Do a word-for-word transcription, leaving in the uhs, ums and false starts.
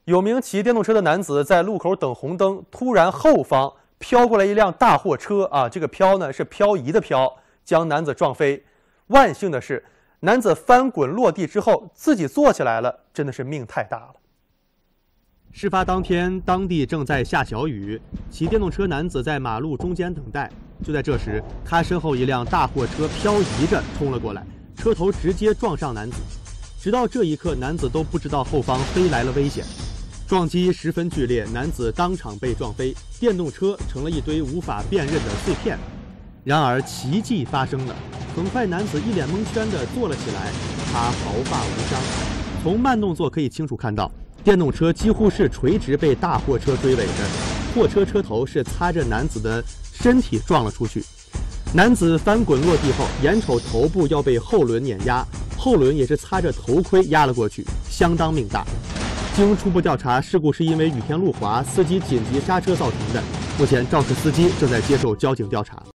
有名骑电动车的男子在路口等红灯，突然后方飘过来一辆大货车啊，这个漂呢是漂移的漂，将男子撞飞。万幸的是，男子翻滚落地之后自己坐起来了，真的是命太大了。事发当天，当地正在下小雨，骑电动车男子在马路中间等待。就在这时，他身后一辆大货车漂移着冲了过来，车头直接撞上男子。直到这一刻，男子都不知道后方飞来了危险。撞击十分剧烈，男子当场被撞飞，电动车成了一堆无法辨认的碎片。然而奇迹发生了，很快男子一脸蒙圈地坐了起来，他毫发无伤。从慢动作可以清楚看到，电动车几乎是垂直被大货车追尾着，货车车头是擦着男子的身体撞了出去。男子翻滚落地后，眼瞅头部要被后轮碾压，后轮也是擦着头盔压了过去，相当命大。经初步调查，事故是因为雨天路滑，司机紧急刹车造成的。目前肇事司机正在接受交警调查。